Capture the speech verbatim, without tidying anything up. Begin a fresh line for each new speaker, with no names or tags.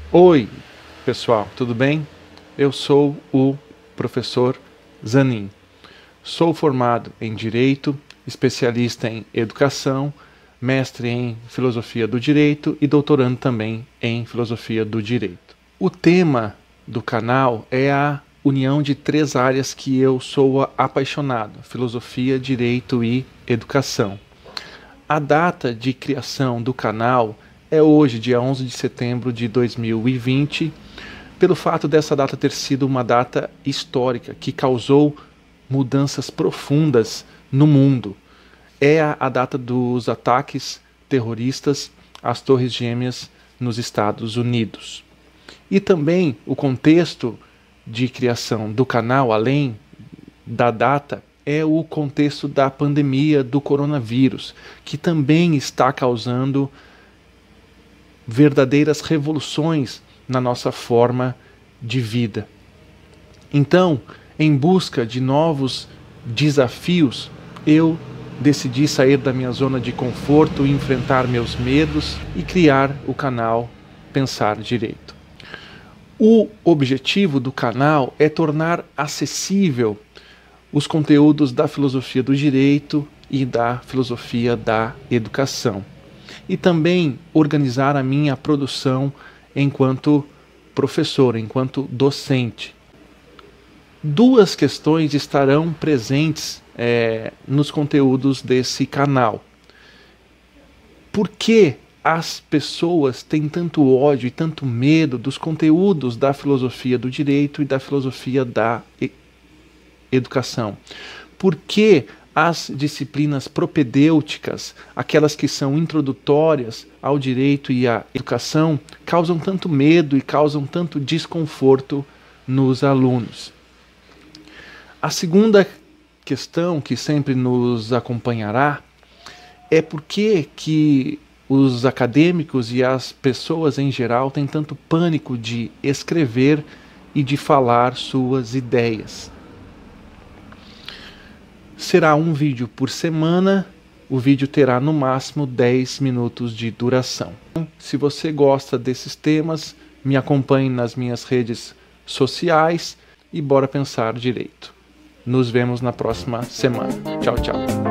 Oi, pessoal, tudo bem? Eu sou o professor Zanin. Sou formado em Direito, especialista em Educação, mestre em Filosofia do Direito e doutorando também em Filosofia do Direito. O tema do canal é a união de três áreas que eu sou apaixonado: Filosofia, Direito e Educação. A data de criação do canal é hoje, dia onze de setembro de dois mil e vinte, pelo fato dessa data ter sido uma data histórica que causou mudanças profundas no mundo. É a, a data dos ataques terroristas às Torres Gêmeas nos Estados Unidos. E também o contexto de criação do canal, além da data, é o contexto da pandemia do coronavírus, que também está causando verdadeiras revoluções na nossa forma de vida. Então, em busca de novos desafios, eu decidi sair da minha zona de conforto, enfrentar meus medos e criar o canal Pensar Direito. O objetivo do canal é tornar acessível os conteúdos da filosofia do direito e da filosofia da educação. E também organizar a minha produção enquanto professor, enquanto docente. Duas questões estarão presentes é, nos conteúdos desse canal. Por que as pessoas têm tanto ódio e tanto medo dos conteúdos da filosofia do direito e da filosofia da e- educação? Por que as disciplinas propedêuticas, aquelas que são introdutórias ao direito e à educação, causam tanto medo e causam tanto desconforto nos alunos? A segunda questão que sempre nos acompanhará é por que que os acadêmicos e as pessoas em geral têm tanto pânico de escrever e de falar suas ideias. Será um vídeo por semana, o vídeo terá no máximo dez minutos de duração. Se você gosta desses temas, me acompanhe nas minhas redes sociais e bora pensar direito. Nos vemos na próxima semana. Tchau, tchau.